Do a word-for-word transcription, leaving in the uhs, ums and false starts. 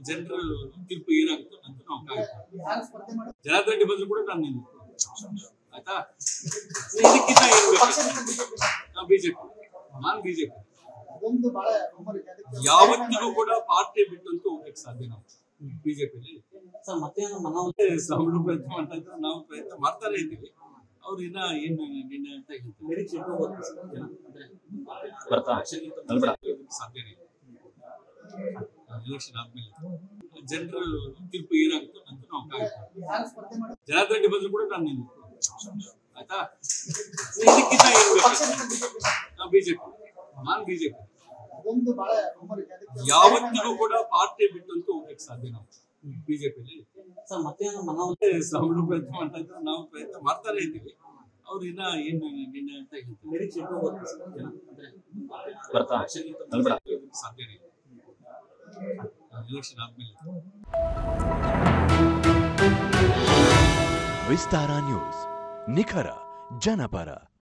ಜನರ ತೀರ್ಪು ಏನಾಗುತ್ತೋ ಅಂತ ನಾವು ಕಾಯ್ತೀವಿ. ಜನಾರ್ದನ್ ಬಂದ್ರು ಕೂಡ ನಾನು ನಿಂತು ಆಯ್ತಾ. ಇದಕ್ಕಿಂತ ಏನ್ ಬಿಜೆಪಿ, ನಾನ್ ಬಿಜೆಪಿ ಯಾವತ್ತಿಗೂ ಕೂಡ ಪಾರ್ಟಿ ಬಿಟ್ಟಂತೂ ಹೋಗಕ್ಕೆ ಸಾಧ್ಯ ನಾವು ಬಿಜೆಪಿಯಲ್ಲಿ ಸಾಂಬಳು ಪ್ರಯತ್ನ ಮಾಡ್ತಾ ಇದ್ರು, ನಾವು ಪ್ರಯತ್ನ ಮಾಡ್ತಾನೆ ಇದ್ದೀವಿ. ಅವ್ರು ಇನ್ನ ಏನ್ ನಿರ್ಣಯ ಅಂತ ಹೇಳ್ತಾರೆ ಸಾಧ್ಯನೇ ಇಲ್ಲ. ಎಲೆಕ್ಷನ್ ಆದ್ಮೇಲೆ ಜನರ ತೀರ್ಪು ಏನಾಗುತ್ತೋ ಅಂತ ನಾವು ಕಾಯ್ತೀವಿ. ಜನಾರ್ದನ್ ಬಂದ್ರು ಕೂಡ ನಾನು ನಿಂತು ಆಯ್ತಾ. ಇದಕ್ಕಿಂತ ಏನ್ ಬಿಜೆಪಿ, ನಾನ್ ಬಿಜೆಪಿ ಯಾವತ್ತಿಗೂ ಕೂಡ ಪಾರ್ಟಿ ಬಿಟ್ಟಂತೂ ಹೋಗಕ್ಕೆ ಸಾಧ್ಯ ನಾವು ಬಿಜೆಪಿಯಲ್ಲಿ ಸಾಂಬಳು ಪ್ರಯತ್ನ ಮಾಡ್ತಾ ಇದ್ರು, ನಾವು ಪ್ರಯತ್ನ ಮಾಡ್ತಾನೆ ಇದ್ದೀವಿ. ಅವ್ರು ಇನ್ನ ಏನ್ ನಿರ್ಣಯ ಅಂತ ಹೇಳ್ತಾರೆ ಸಾಧ್ಯನೇ ಇಲ್ಲ. ಎಲೆಕ್ಷನ್ ಆದ್ಮೇಲೆ ವಿಸ್ತಾರ ನ್ಯೂಸ್, ನಿಖರ ಜನಪರ.